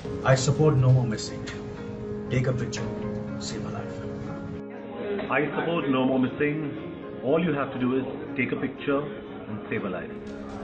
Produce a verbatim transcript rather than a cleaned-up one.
I support no more missing. Take a picture, save a life. I support no more missing. All you have to do is take a picture and save a life.